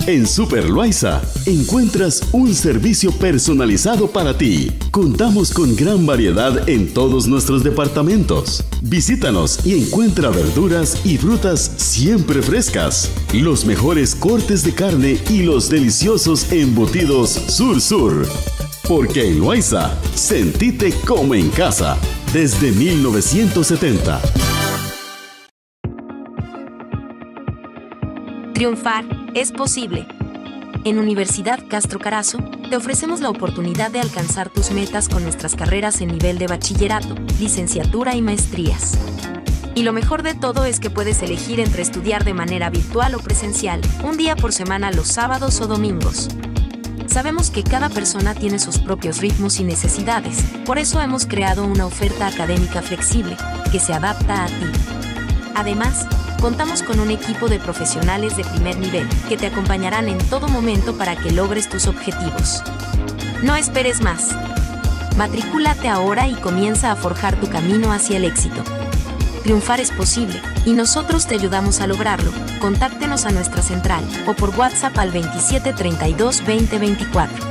En Super Loaiza encuentras un servicio personalizado para ti. Contamos con gran variedad en todos nuestros departamentos. Visítanos y encuentra verduras y frutas siempre frescas, los mejores cortes de carne y los deliciosos embutidos Sur Sur. Porque en Loaiza, sentite como en casa desde mil novecientos setenta. Triunfar es posible. En Universidad Castro Carazo, te ofrecemos la oportunidad de alcanzar tus metas con nuestras carreras en nivel de bachillerato, licenciatura y maestrías. Y lo mejor de todo es que puedes elegir entre estudiar de manera virtual o presencial, un día por semana los sábados o domingos. Sabemos que cada persona tiene sus propios ritmos y necesidades, por eso hemos creado una oferta académica flexible, que se adapta a ti. Además, contamos con un equipo de profesionales de primer nivel que te acompañarán en todo momento para que logres tus objetivos. No esperes más. Matricúlate ahora y comienza a forjar tu camino hacia el éxito. Triunfar es posible, y nosotros te ayudamos a lograrlo. Contáctenos a nuestra central o por WhatsApp al veintisiete treinta y dos veinte veinticuatro.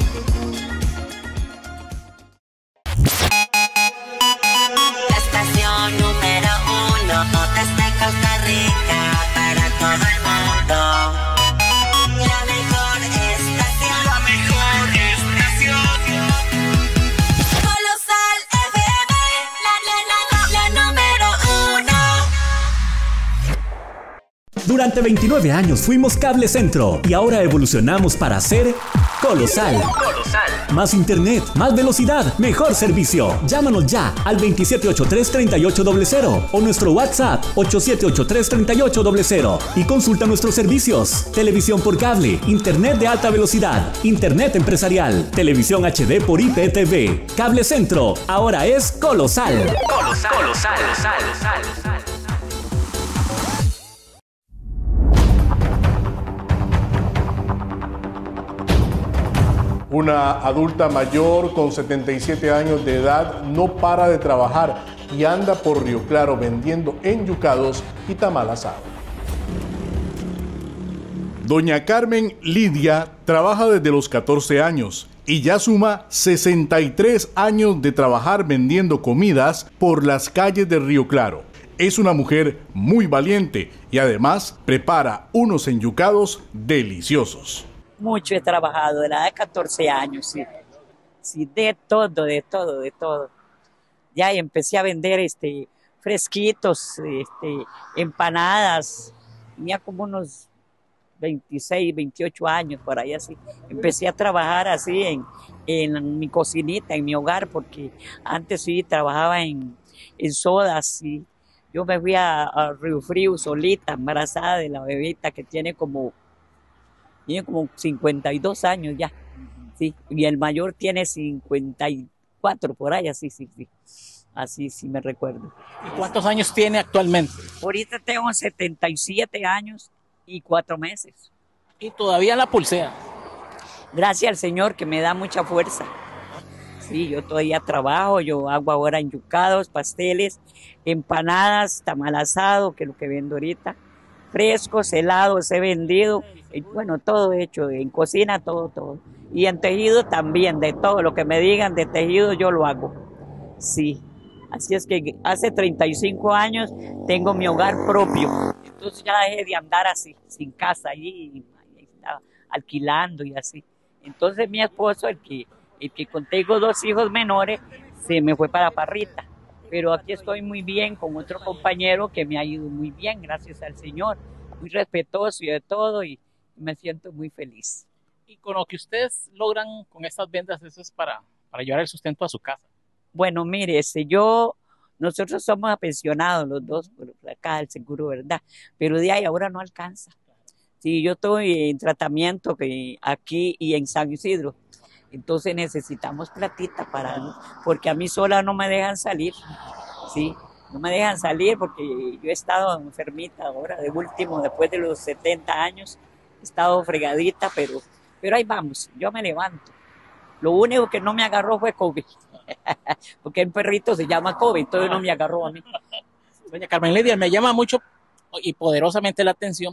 Estación número uno, desde Costa Rica para todo el mundo. La mejor estación, la mejor estación. Colosal F M, la, la, la, la, la número uno. Durante veintinueve años fuimos Cable Centro y ahora evolucionamos para ser Colosal. Colosal. Más internet, más velocidad, mejor servicio. Llámanos ya al veintisiete ochenta y tres treinta y ocho cero cero o nuestro WhatsApp ocho siete ocho tres treinta y ocho cero cero y consulta nuestros servicios. Televisión por cable, internet de alta velocidad, internet empresarial, televisión H D por I P T V. Cable Centro, ahora es Colosal. Colosal. Colosal. Colosal. Colosal. Una adulta mayor con setenta y siete años de edad no para de trabajar y anda por Río Claro vendiendo enyucados y tamal asado. Doña Carmen Lidia trabaja desde los catorce años y ya suma sesenta y tres años de trabajar vendiendo comidas por las calles de Río Claro. Es una mujer muy valiente y además prepara unos enyucados deliciosos. Mucho he trabajado, de la edad de catorce años, sí. Sí, de todo, de todo, de todo. Ya empecé a vender este, fresquitos, este, empanadas. Tenía como unos veintiséis, veintiocho años, por ahí así. Empecé a trabajar así en, en mi cocinita, en mi hogar, porque antes sí trabajaba en, en sodas, sí. Yo me fui a, a Río Frío solita, embarazada de la bebita que tiene como... Tiene como cincuenta y dos años ya, sí, y el mayor tiene cincuenta y cuatro por ahí, así, sí, sí, así sí me recuerdo. ¿Y cuántos años tiene actualmente? Ahorita tengo setenta y siete años y cuatro meses. ¿Y todavía la pulsea? Gracias al Señor que me da mucha fuerza. Sí, yo todavía trabajo, yo hago ahora enyucados, pasteles, empanadas, tamal asado, que es lo que vendo ahorita. Frescos, helados he vendido, bueno, todo hecho, en cocina, todo, todo. Y en tejido también, de todo lo que me digan de tejido yo lo hago, sí. Así es que hace treinta y cinco años tengo mi hogar propio, entonces ya dejé de andar así, sin casa, allí, ahí estaba alquilando y así. Entonces mi esposo, el que, el que contengo dos hijos menores, se me fue para Parrita. Pero aquí estoy muy bien con otro compañero que me ha ido muy bien, gracias al Señor, muy respetuoso y de todo, y me siento muy feliz. Y con lo que ustedes logran con estas ventas, eso es para, para llevar el sustento a su casa. Bueno, mire, si yo, nosotros somos pensionados los dos, por acá el seguro, ¿verdad? Pero de ahí ahora no alcanza. Sí, yo estoy en tratamiento que aquí y en San Isidro. Entonces necesitamos platita para, porque a mí sola no me dejan salir, sí, no me dejan salir porque yo he estado enfermita ahora, de último, después de los setenta años, he estado fregadita, pero, pero ahí vamos, yo me levanto. Lo único que no me agarró fue COVID, porque el perrito se llama COVID, entonces no me agarró a mí. Doña Carmen Lidia, me llama mucho y poderosamente la atención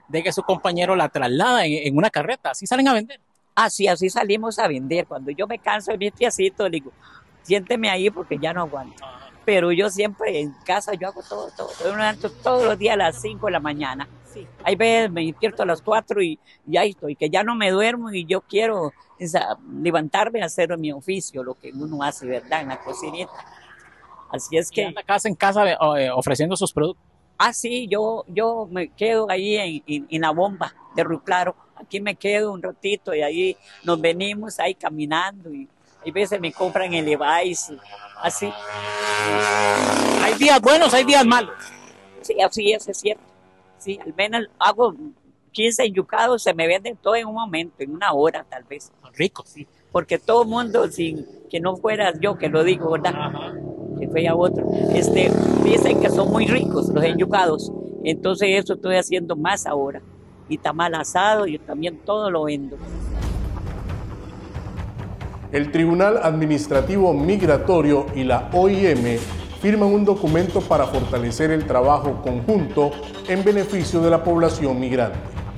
de que su compañero la traslada en, en una carreta. ¿Así salen a vender? Así, así salimos a vender. Cuando yo me canso de mi piecito, le digo, siénteme ahí porque ya no aguanto. Pero yo siempre en casa, yo hago todo, todo. Yo me levanto todos los días a las cinco de la mañana. Sí. Hay veces me despierto a las cuatro y, y ahí estoy, que ya no me duermo y yo quiero esa, levantarme a hacer mi oficio, lo que uno hace, ¿verdad? En la cocinita. Así es que... ¿Y anda casa en casa eh, ofreciendo sus productos? Ah, sí, yo, yo me quedo ahí en, en, en la bomba de Río Claro. Aquí me quedo un ratito y ahí nos venimos ahí caminando y hay veces me compran el Levi's, así. Hay días buenos, hay días malos. Sí, así es, es cierto. Sí, al menos hago quince enyucados, se me venden todo en un momento, en una hora tal vez. Rico, sí. Porque todo el mundo, sin que no fuera yo que lo digo, ¿verdad? Ajá. Que fuera otro, este, dicen que son muy ricos los enyucados. Entonces eso estoy haciendo más ahora. Y tamal asado, yo también todo lo vendo. El Tribunal Administrativo Migratorio y la O I M firman un documento para fortalecer el trabajo conjunto en beneficio de la población migrante.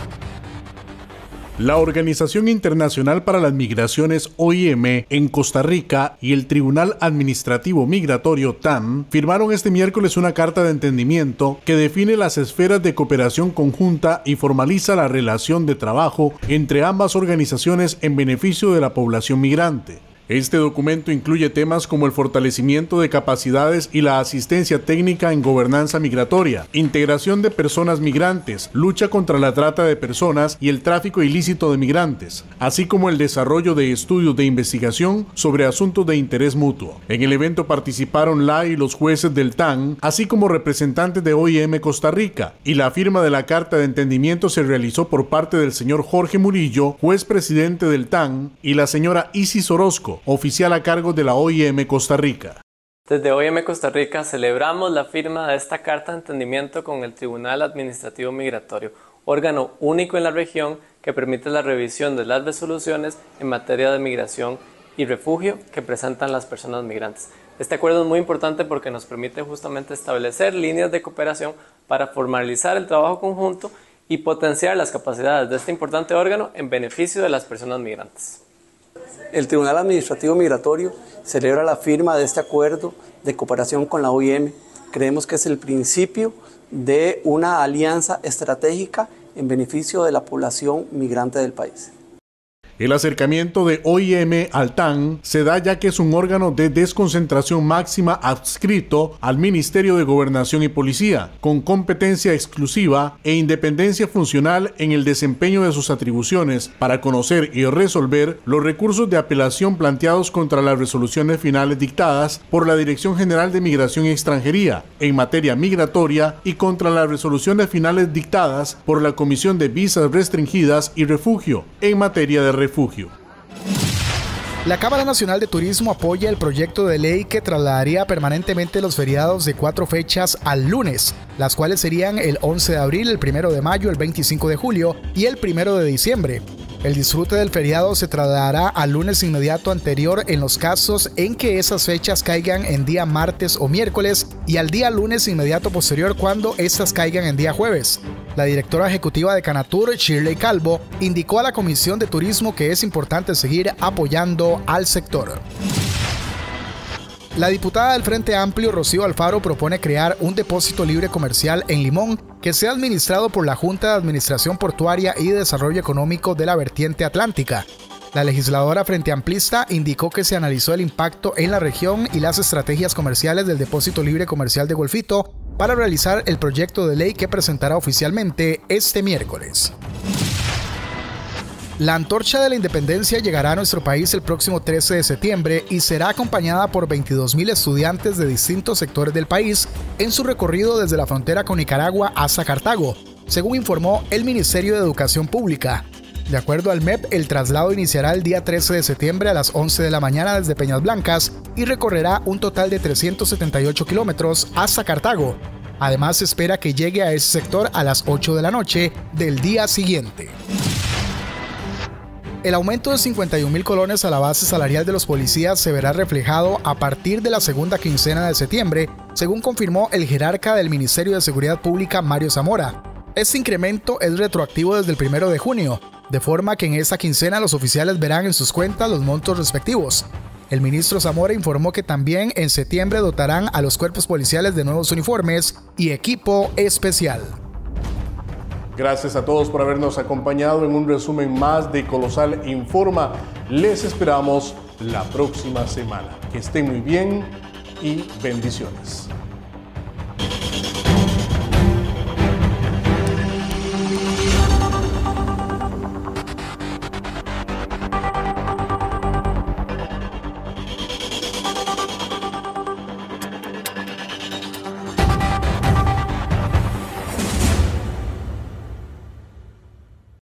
La Organización Internacional para las Migraciones O I M en Costa Rica y el Tribunal Administrativo Migratorio T A M firmaron este miércoles una carta de entendimiento que define las esferas de cooperación conjunta y formaliza la relación de trabajo entre ambas organizaciones en beneficio de la población migrante. Este documento incluye temas como el fortalecimiento de capacidades y la asistencia técnica en gobernanza migratoria, integración de personas migrantes, lucha contra la trata de personas y el tráfico ilícito de migrantes, así como el desarrollo de estudios de investigación sobre asuntos de interés mutuo. En el evento participaron la y los jueces del T A M, así como representantes de O I M Costa Rica, y la firma de la Carta de Entendimiento se realizó por parte del señor Jorge Murillo, juez presidente del T A M, y la señora Isis Orozco, oficial a cargo de la O I M Costa Rica. Desde O I M Costa Rica celebramos la firma de esta carta de entendimiento con el Tribunal Administrativo Migratorio, órgano único en la región que permite la revisión de las resoluciones en materia de migración y refugio que presentan las personas migrantes. Este acuerdo es muy importante porque nos permite justamente establecer líneas de cooperación para formalizar el trabajo conjunto y potenciar las capacidades de este importante órgano en beneficio de las personas migrantes. El Tribunal Administrativo Migratorio celebra la firma de este acuerdo de cooperación con la O I M. Creemos que es el principio de una alianza estratégica en beneficio de la población migrante del país. El acercamiento de O I M al T A M se da ya que es un órgano de desconcentración máxima adscrito al Ministerio de Gobernación y Policía, con competencia exclusiva e independencia funcional en el desempeño de sus atribuciones para conocer y resolver los recursos de apelación planteados contra las resoluciones finales dictadas por la Dirección General de Migración y Extranjería en materia migratoria y contra las resoluciones finales dictadas por la Comisión de Visas Restringidas y Refugio en materia de refugio. La Cámara Nacional de Turismo apoya el proyecto de ley que trasladaría permanentemente los feriados de cuatro fechas al lunes, las cuales serían el once de abril, el primero de mayo, el veinticinco de julio y el primero de diciembre. El disfrute del feriado se trasladará al lunes inmediato anterior en los casos en que esas fechas caigan en día martes o miércoles y al día lunes inmediato posterior cuando estas caigan en día jueves. La directora ejecutiva de Canatur, Shirley Calvo, indicó a la Comisión de Turismo que es importante seguir apoyando al sector. La diputada del Frente Amplio, Rocío Alfaro, propone crear un depósito libre comercial en Limón que sea administrado por la Junta de Administración Portuaria y Desarrollo Económico de la Vertiente Atlántica. La legisladora frente amplista indicó que se analizó el impacto en la región y las estrategias comerciales del depósito libre comercial de Golfito para realizar el proyecto de ley que presentará oficialmente este miércoles. La Antorcha de la Independencia llegará a nuestro país el próximo trece de septiembre y será acompañada por veintidós mil estudiantes de distintos sectores del país en su recorrido desde la frontera con Nicaragua hasta Cartago, según informó el Ministerio de Educación Pública. De acuerdo al M E P, el traslado iniciará el día trece de septiembre a las once de la mañana desde Peñas Blancas y recorrerá un total de trescientos setenta y ocho kilómetros hasta Cartago. Además, se espera que llegue a ese sector a las ocho de la noche del día siguiente. El aumento de cincuenta y un mil colones a la base salarial de los policías se verá reflejado a partir de la segunda quincena de septiembre, según confirmó el jerarca del Ministerio de Seguridad Pública, Mario Zamora. Este incremento es retroactivo desde el primero de junio, de forma que en esta quincena los oficiales verán en sus cuentas los montos respectivos. El ministro Zamora informó que también en septiembre dotarán a los cuerpos policiales de nuevos uniformes y equipo especial. Gracias a todos por habernos acompañado en un resumen más de Colosal Informa. Les esperamos la próxima semana. Que estén muy bien y bendiciones.